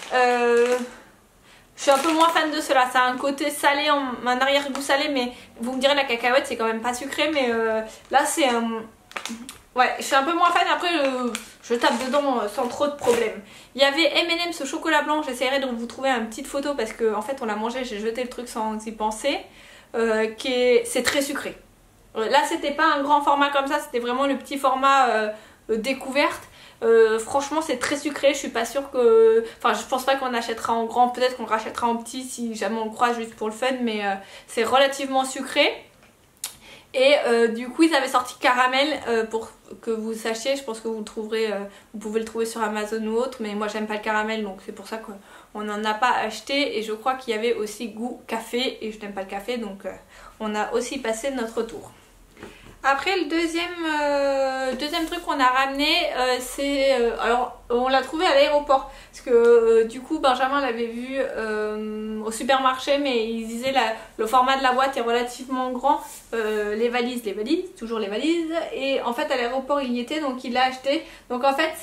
A: Je suis un peu moins fan de cela, ça a un côté salé, un arrière-goût salé, mais vous me direz la cacahuète c'est quand même pas sucré, mais là c'est ouais, je suis un peu moins fan, après je tape dedans sans trop de problèmes. Il y avait M&M's au chocolat blanc, j'essaierai de vous trouver une petite photo parce qu'en fait on l'a mangé, j'ai jeté le truc sans y penser, c'est très sucré. Là c'était pas un grand format comme ça, c'était vraiment le petit format découverte. Franchement c'est très sucré, je suis pas sûre que... Enfin je pense pas qu'on achètera en grand, peut-être qu'on rachètera en petit si jamais on le croise juste pour le fun, mais c'est relativement sucré. Et du coup ils avaient sorti caramel pour que vous sachiez, je pense que vous le trouverez, vous pouvez le trouver sur Amazon ou autre, mais moi j'aime pas le caramel donc c'est pour ça qu'on n'en a pas acheté. Et je crois qu'il y avait aussi goût café et je n'aime pas le café, donc on a aussi passé notre tour. Après le deuxième truc qu'on a ramené, c'est... alors on l'a trouvé à l'aéroport parce que du coup Benjamin l'avait vu au supermarché, mais il disait le format de la boîte est relativement grand, les valises, toujours les valises, et en fait à l'aéroport il y était donc il l'a acheté. Donc en fait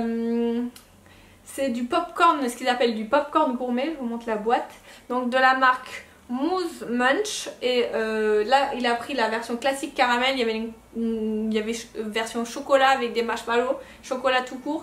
A: c'est du popcorn, ce qu'ils appellent du popcorn gourmet, je vous montre la boîte, donc de la marque Moose Munch. Et là il a pris la version classique caramel, il y avait version chocolat avec des marshmallows, chocolat tout court,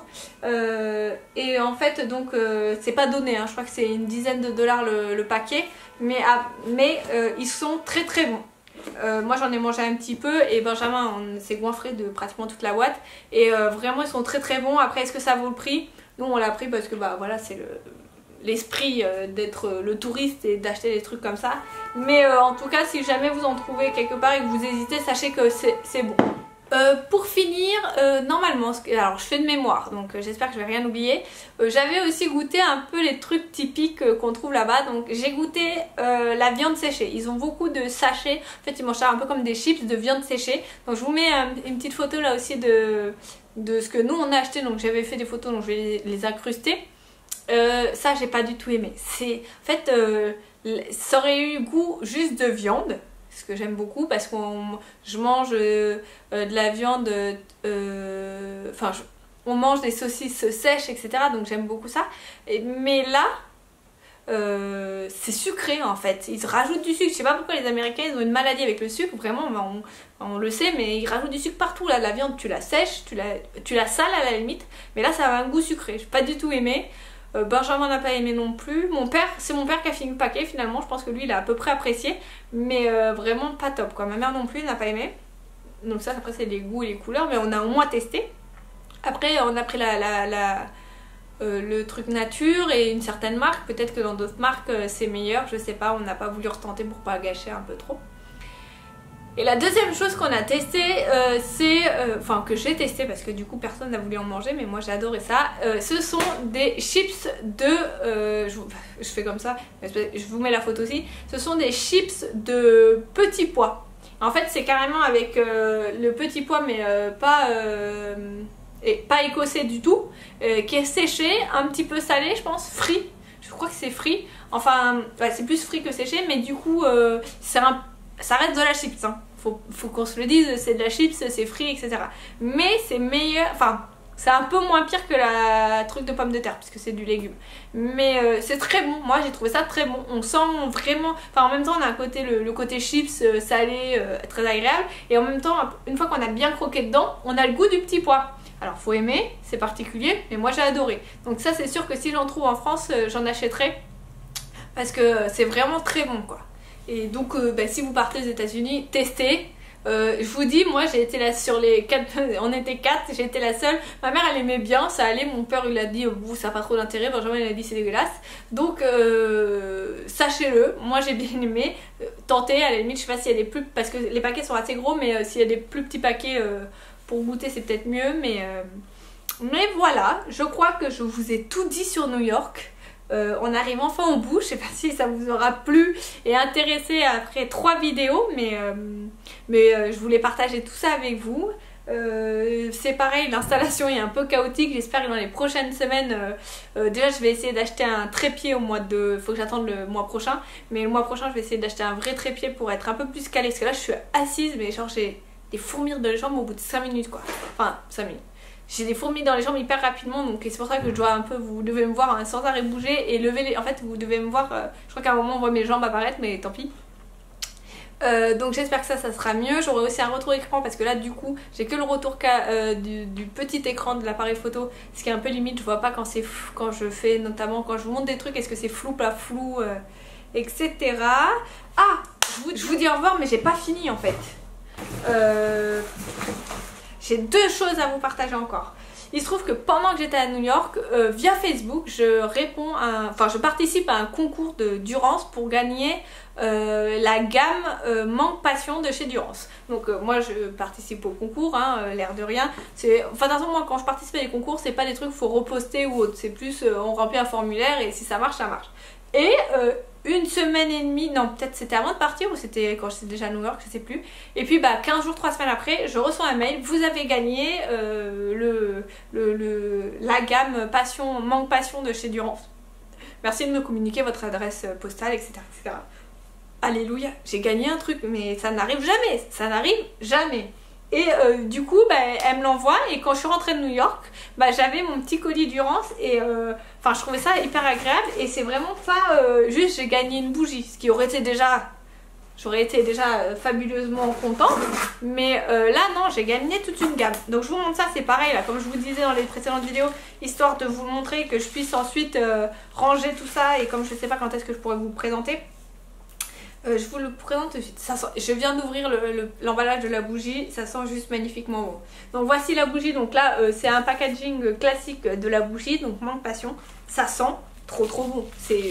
A: et en fait donc c'est pas donné, hein, je crois que c'est une dizaine de dollars le paquet, mais ils sont très très bons. Moi j'en ai mangé un petit peu et Benjamin s'est goinfré de pratiquement toute la boîte, et vraiment ils sont très très bons. Après est-ce que ça vaut le prix? Nous on l'a pris parce que bah voilà, c'est l'esprit d'être le touriste et d'acheter des trucs comme ça. Mais en tout cas si jamais vous en trouvez quelque part et que vous hésitez, sachez que c'est bon. Pour finir, normalement, alors je fais de mémoire donc j'espère que je vais rien oublier, j'avais aussi goûté un peu les trucs typiques qu'on trouve là-bas. Donc j'ai goûté la viande séchée, ils ont beaucoup de sachets, en fait ils mangent ça un peu comme des chips de viande séchée. Donc je vous mets une petite photo là aussi de ce que nous on a acheté, donc j'avais fait des photos donc je vais les incruster. Ça j'ai pas du tout aimé, en fait ça aurait eu goût juste de viande, ce que j'aime beaucoup parce que je mange de la viande, enfin on mange des saucisses sèches etc, donc j'aime beaucoup ça. Mais là c'est sucré en fait, ils rajoutent du sucre, je sais pas pourquoi les Américains ils ont une maladie avec le sucre, vraiment on le sait, mais ils rajoutent du sucre partout. Là la viande tu la sèches, tu la sales à la limite, mais là ça a un goût sucré, j'ai pas du tout aimé. Benjamin n'a pas aimé non plus. C'est mon père qui a fini le paquet finalement, je pense que lui il a à peu près apprécié, mais vraiment pas top quoi. Ma mère non plus n'a pas aimé. Donc ça après c'est les goûts et les couleurs, mais on a au moins testé. Après on a pris le truc nature et une certaine marque, peut-être que dans d'autres marques c'est meilleur, je sais pas, on n'a pas voulu retenter pour pas gâcher un peu trop. Et la deuxième chose qu'on a testé, enfin que j'ai testé parce que du coup personne n'a voulu en manger, mais moi j'ai adoré ça, ce sont des chips de, je fais comme ça, je vous mets la photo aussi, ce sont des chips de petits pois. En fait c'est carrément avec le petit pois, mais pas écossais du tout, qui est séché, un petit peu salé je pense, frit, je crois que c'est frit, enfin ouais, c'est plus frit que séché, mais du coup ça reste de la chips, hein. Faut qu'on se le dise, c'est de la chips, c'est frit, etc. Mais c'est meilleur, enfin c'est un peu moins pire que la truc de pommes de terre puisque c'est du légume. Mais c'est très bon, moi j'ai trouvé ça très bon. On sent vraiment, enfin en même temps on a un côté, le côté chips salé, très agréable. Et en même temps, une fois qu'on a bien croqué dedans, on a le goût du petit pois. Alors faut aimer, c'est particulier, mais moi j'ai adoré. Donc ça c'est sûr que si j'en trouve en France, j'en achèterai parce que c'est vraiment très bon quoi. Et donc si vous partez aux États-Unis, testez. Je vous dis, moi j'ai été là sur les 4, on était 4, j'ai été la seule. Ma mère elle aimait bien, ça allait, mon père il a dit ça n'a pas trop d'intérêt, Benjamin il a dit c'est dégueulasse. Donc sachez-le, moi j'ai bien aimé. Tentez, à la limite je sais pas s'il y a des plus, parce que les paquets sont assez gros, mais s'il y a des plus petits paquets pour goûter c'est peut-être mieux. Mais voilà, je crois que je vous ai tout dit sur New York. On arrive enfin au bout, je sais pas si ça vous aura plu et intéressé après 3 vidéos, mais je voulais partager tout ça avec vous. C'est pareil, l'installation est un peu chaotique, j'espère que dans les prochaines semaines, déjà je vais essayer d'acheter un trépied au mois de... faut que j'attende le mois prochain, mais le mois prochain je vais essayer d'acheter un vrai trépied pour être un peu plus calée, parce que là je suis assise, mais genre j'ai des fourmures dans les jambes au bout de 5 minutes quoi, enfin 5 minutes. J'ai des fourmis dans les jambes hyper rapidement, donc c'est pour ça que je dois un peu, vous devez me voir sans arrêt bouger et lever les... En fait vous devez me voir, je crois qu'à un moment on voit mes jambes apparaître, mais tant pis. Donc j'espère que ça sera mieux. J'aurai aussi un retour écran parce que là du coup j'ai que le retour du petit écran de l'appareil photo, ce qui est un peu limite. Je vois pas quand je fais, notamment quand je vous montre des trucs, est-ce que c'est flou, pas flou, etc. Ah, je vous dis au revoir, mais j'ai pas fini en fait. J'ai 2 choses à vous partager encore. Il se trouve que pendant que j'étais à New York, via Facebook, je participe à un concours de Durance pour gagner la gamme Manque Passion de chez Durance. Donc moi je participe au concours, l'air de rien. Enfin de toute façon moi quand je participe à des concours, c'est pas des trucs qu'il faut reposter ou autre. C'est plus on remplit un formulaire et si ça marche, ça marche. Et 1 semaine et demie, non peut-être c'était avant de partir ou c'était quand j'étais déjà à New York, je sais plus. Et puis 15 jours, 3 semaines après, je reçois un mail, vous avez gagné la gamme Manque Passion de chez Durance. Merci de me communiquer votre adresse postale, etc. etc. Alléluia, j'ai gagné un truc, mais ça n'arrive jamais, ça n'arrive jamais. Et du coup, elle me l'envoie et quand je suis rentrée de New York, j'avais mon petit colis Durance et je trouvais ça hyper agréable et c'est vraiment pas juste j'ai gagné une bougie, ce qui aurait été déjà, j'aurais été déjà fabuleusement contente, mais là non, j'ai gagné toute une gamme. Donc je vous montre ça, c'est pareil là, comme je vous disais dans les précédentes vidéos, histoire de vous montrer que je puisse ensuite ranger tout ça et comme je sais pas quand est-ce que je pourrais vous le présenter. Je vous le présente tout de suite. Ça sent, je viens d'ouvrir l'emballage de la bougie, ça sent juste magnifiquement bon. Donc voici la bougie, donc là c'est un packaging classique de la bougie, donc Manque Passion. Ça sent trop bon.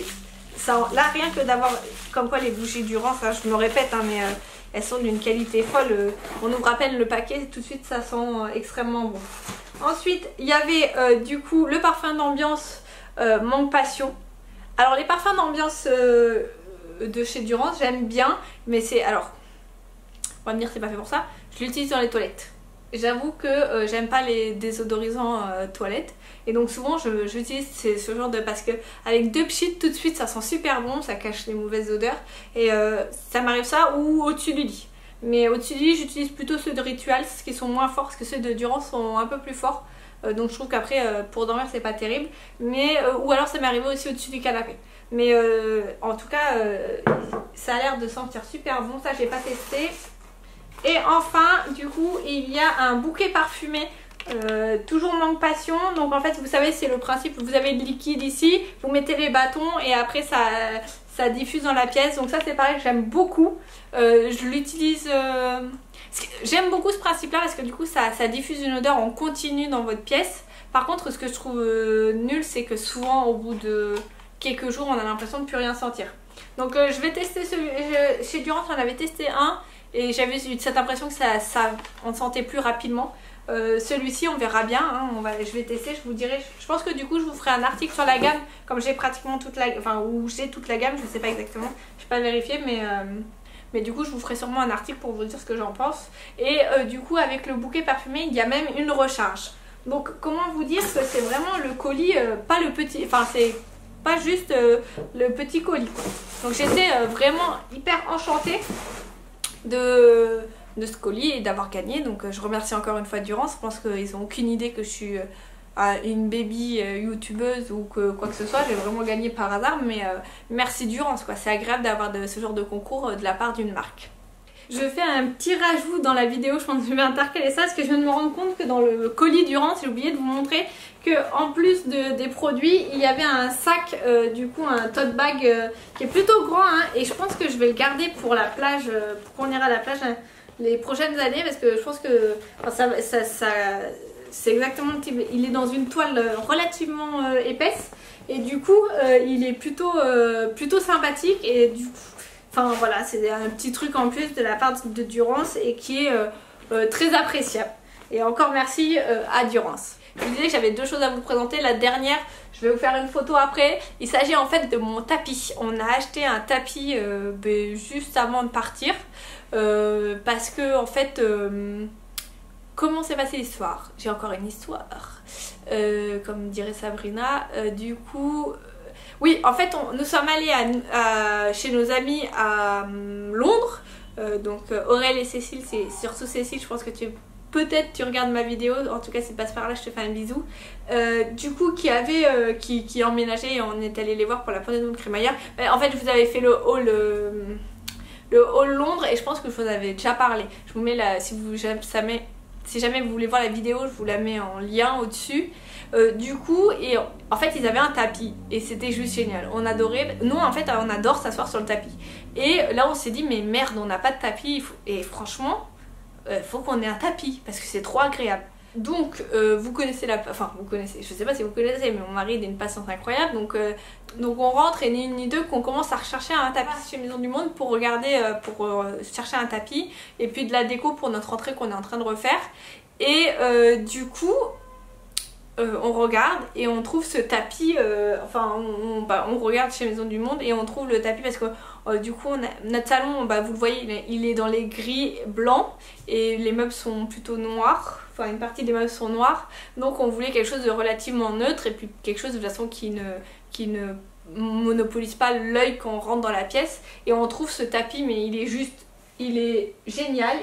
A: Là rien que d'avoir, comme quoi les bougies Durance, je me répète mais elles sont d'une qualité folle. On ouvre à peine le paquet, tout de suite ça sent extrêmement bon. Ensuite il y avait du coup le parfum d'ambiance Manque Passion. Alors les parfums d'ambiance de chez Durance j'aime bien, mais alors on va me dire c'est pas fait pour ça, je l'utilise dans les toilettes. J'avoue que j'aime pas les désodorisants toilettes et donc souvent j'utilise ce genre de, parce que avec 2 pchits tout de suite ça sent super bon, ça cache les mauvaises odeurs et ça m'arrive ça ou au-dessus du lit. Mais au-dessus du lit j'utilise plutôt ceux de Rituals qui sont moins forts parce que ceux de Durance sont un peu plus forts. Donc je trouve qu'après pour dormir c'est pas terrible, mais ou alors ça m'est arrivé aussi au-dessus du canapé. Mais en tout cas ça a l'air de sentir super bon, ça j'ai pas testé. Et enfin du coup il y a un bouquet parfumé toujours Manque Passion. Donc en fait vous savez c'est le principe, vous avez le liquide ici, vous mettez les bâtons et après ça diffuse dans la pièce. Donc ça c'est pareil, j'aime beaucoup, je l'utilise... J'aime beaucoup ce principe là parce que du coup ça diffuse une odeur en continu dans votre pièce. Par contre ce que je trouve nul c'est que souvent au bout de quelques jours on a l'impression de plus rien sentir. Donc je vais tester chez Durance on avait testé un et j'avais eu cette impression que on sentait plus rapidement. Celui-ci on verra bien, je vais tester, je vous dirai. Je pense que du coup je vous ferai un article sur la gamme comme j'ai pratiquement toute la gamme, je sais pas exactement, je vais pas vérifier mais du coup je vous ferai sûrement un article pour vous dire ce que j'en pense. Et du coup avec le bouquet parfumé il y a même une recharge. Donc comment vous dire que c'est vraiment le colis, pas le petit, c'est pas juste le petit colis quoi. Donc j'étais vraiment hyper enchantée de ce colis et d'avoir gagné. Donc je remercie encore une fois Durance. Je pense qu'ils n'ont aucune idée que je suis une baby youtubeuse ou quoi que ce soit. J'ai vraiment gagné par hasard, mais merci Durance quoi. C'est agréable d'avoir ce genre de concours de la part d'une marque. Je fais un petit rajout dans la vidéo, je pense que je vais intercaler ça parce que je viens de me rendre compte que dans le colis Durance, j'ai oublié de vous montrer que en plus des produits, il y avait un sac, du coup un tote bag qui est plutôt grand hein, et je pense que je vais le garder pour la plage, pour qu'on ira à la plage les prochaines années parce que je pense que enfin, c'est exactement le type. Il est dans une toile relativement épaisse et du coup il est plutôt sympathique et du coup, enfin voilà, c'est un petit truc en plus de la part de Durance et qui est très appréciable. Et encore merci à Durance. Je vous disais que j'avais deux choses à vous présenter. La dernière, je vais vous faire une photo après. Il s'agit en fait de mon tapis. On a acheté un tapis juste avant de partir parce que en fait, comment s'est passée l'histoire? J'ai encore une histoire, comme dirait Sabrina. Du coup, oui, en fait, nous sommes allés chez nos amis à Londres. Donc Aurèle et Cécile, c'est surtout Cécile, je pense que peut-être tu regardes ma vidéo, en tout cas si tu passes par là, je te fais un bisou. Du coup, qui emménageait et on est allé les voir pour la pendaison de crémaillère. En fait, je vous avais fait le haul Londres et je pense que je vous en avais déjà parlé. Je vous mets là, si jamais vous voulez voir la vidéo, je vous la mets en lien au-dessus. Du coup, et en fait ils avaient un tapis et c'était juste génial, on adorait, nous en fait on adore s'asseoir sur le tapis et là on s'est dit mais merde on n'a pas de tapis et franchement faut qu'on ait un tapis parce que c'est trop agréable. Donc vous connaissez vous connaissez, je sais pas si vous connaissez mais mon mari il a une patience incroyable donc on rentre et ni une ni deux qu'on commence à rechercher un tapis chez Maison du Monde pour regarder, chercher un tapis et puis de la déco pour notre entrée qu'on est en train de refaire et du coup on regarde et on trouve ce tapis, on regarde chez Maison du Monde et on trouve le tapis parce que du coup notre salon, vous le voyez, il est dans les gris blancs et les meubles sont plutôt noirs, enfin une partie des meubles sont noirs, donc on voulait quelque chose de relativement neutre et puis quelque chose de toute façon qui ne monopolise pas l'œil quand on rentre dans la pièce et on trouve ce tapis mais il est génial,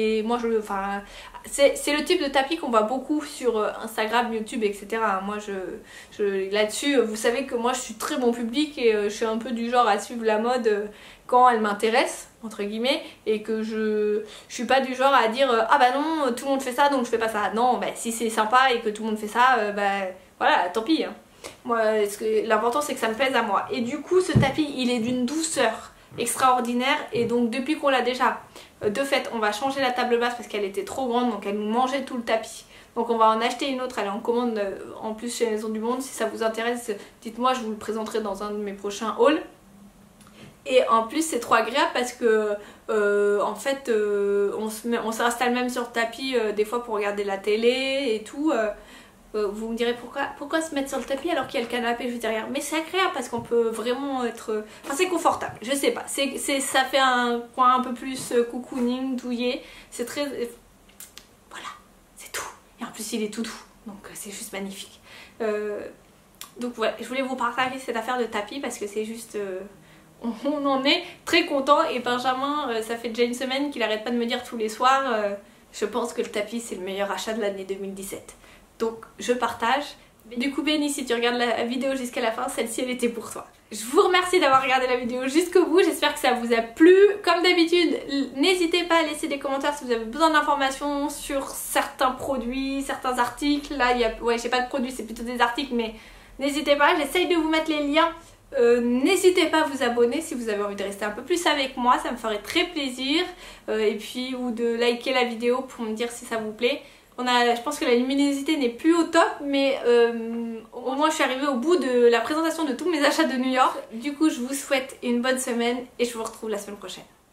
A: c'est le type de tapis qu'on voit beaucoup sur Instagram, YouTube, etc. Moi, là-dessus, vous savez que moi, je suis très bon public et je suis un peu du genre à suivre la mode quand elle m'intéresse, entre guillemets, et que je suis pas du genre à dire ah bah non, tout le monde fait ça, donc je fais pas ça. Non, si c'est sympa et que tout le monde fait ça, voilà, tant pis. Hein. Moi, l'important, c'est que ça me plaise à moi. Et du coup, ce tapis, il est d'une douceur extraordinaire et donc depuis qu'on l'a déjà de fait on va changer la table basse parce qu'elle était trop grande donc elle nous mangeait tout le tapis donc on va en acheter une autre, elle est en commande en plus chez Maison du Monde. Si ça vous intéresse dites moi, je vous le présenterai dans un de mes prochains hauls et en plus c'est trop agréable parce que en fait on s'installe même sur le tapis des fois pour regarder la télé et tout. Vous me direz pourquoi se mettre sur le tapis alors qu'il y a le canapé juste derrière, mais c'est agréable parce qu'on peut vraiment être, enfin c'est confortable, je sais pas, ça fait un coin un peu plus cocooning, douillet, c'est très, voilà, c'est tout, et en plus il est tout doux, donc c'est juste magnifique. Donc voilà, je voulais vous partager cette affaire de tapis parce que c'est juste, on en est très content et Benjamin, ça fait déjà une semaine qu'il arrête pas de me dire tous les soirs, je pense que le tapis c'est le meilleur achat de l'année 2017. Donc je partage. Du coup Benny, si tu regardes la vidéo jusqu'à la fin, celle-ci elle était pour toi. Je vous remercie d'avoir regardé la vidéo jusqu'au bout, j'espère que ça vous a plu. Comme d'habitude, n'hésitez pas à laisser des commentaires si vous avez besoin d'informations sur certains produits, certains articles. Là, j'ai pas de produits, c'est plutôt des articles, mais n'hésitez pas, j'essaye de vous mettre les liens. N'hésitez pas à vous abonner si vous avez envie de rester un peu plus avec moi, ça me ferait très plaisir. Et puis, ou de liker la vidéo pour me dire si ça vous plaît. Je pense que la luminosité n'est plus au top, mais au moins je suis arrivée au bout de la présentation de tous mes achats de New York. Du coup, je vous souhaite une bonne semaine et je vous retrouve la semaine prochaine.